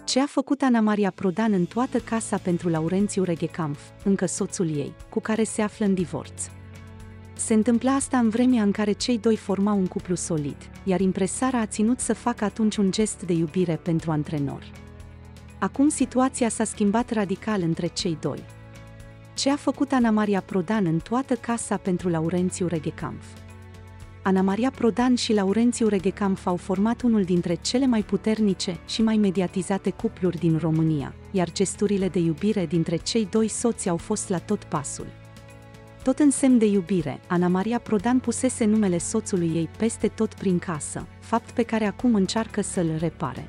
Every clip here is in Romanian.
Ce a făcut Ana Maria Prodan în toată casa pentru Laurențiu Reghekampf, încă soțul ei, cu care se află în divorț? Se întâmpla asta în vremea în care cei doi formau un cuplu solid, iar impresara a ținut să facă atunci un gest de iubire pentru antrenor. Acum situația s-a schimbat radical între cei doi. Ce a făcut Ana Maria Prodan în toată casa pentru Laurențiu Reghekampf? Ana Maria Prodan și Laurențiu Reghekampf au format unul dintre cele mai puternice și mai mediatizate cupluri din România, iar gesturile de iubire dintre cei doi soți au fost la tot pasul. Tot în semn de iubire, Ana Maria Prodan pusese numele soțului ei peste tot prin casă, fapt pe care acum încearcă să-l repare.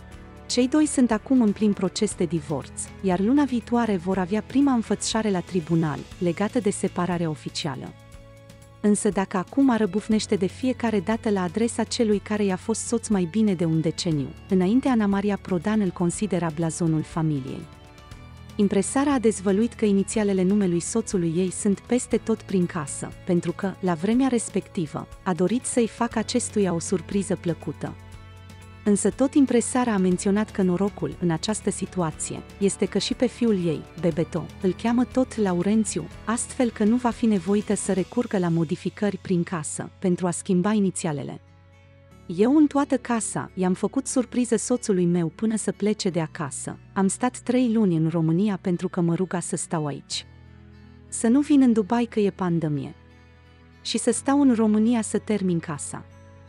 Cei doi sunt acum în plin proces de divorț, iar luna viitoare vor avea prima înfățișare la tribunal, legată de separarea oficială. Însă dacă acum răbufnește de fiecare dată la adresa celui care i-a fost soț mai bine de un deceniu, înainte Ana Maria Prodan îl considera blazonul familiei. Impresara a dezvăluit că inițialele numelui soțului ei sunt peste tot prin casă, pentru că, la vremea respectivă, a dorit să-i facă acestuia o surpriză plăcută. Însă tot impresara a menționat că norocul, în această situație, este că și pe fiul ei, Bebeto, îl cheamă tot Laurențiu, astfel că nu va fi nevoită să recurgă la modificări prin casă, pentru a schimba inițialele. Eu în toată casa i-am făcut surpriză soțului meu până să plece de acasă. Am stat 3 luni în România pentru că mă ruga să stau aici. Să nu vin în Dubai că e pandemie. Și să stau în România să termin casa.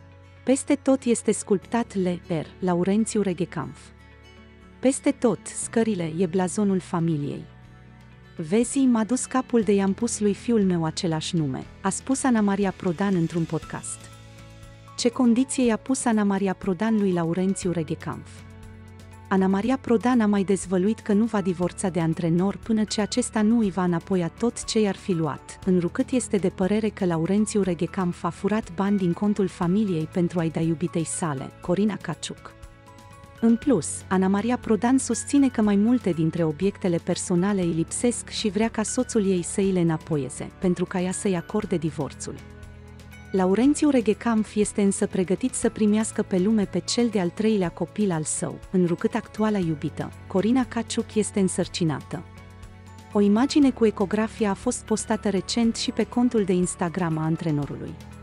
Peste tot este sculptat L.R. Laurențiu Reghekampf. Peste tot, scările, e blazonul familiei. Vezi, m-a dus capul de i-am pus lui fiul meu același nume, a spus Ana Maria Prodan într-un podcast. Ce condiție i-a pus Ana Maria Prodan lui Laurențiu Reghekampf? Ana Maria Prodan a mai dezvăluit că nu va divorța de antrenor până ce acesta nu îi va înapoia tot ce i-ar fi luat, întrucât este de părere că Laurențiu Reghekampf a furat bani din contul familiei pentru a-i da iubitei sale, Corina Caciuc. În plus, Ana Maria Prodan susține că mai multe dintre obiectele personale îi lipsesc și vrea ca soțul ei să îi le înapoieze, pentru ca ea să-i acorde divorțul. Laurențiu Reghekampf este însă pregătit să primească pe lume pe cel de-al 3-lea copil al său, întrucât actuala iubită, Corina Caciuc, este însărcinată. O imagine cu ecografia a fost postată recent și pe contul de Instagram a antrenorului.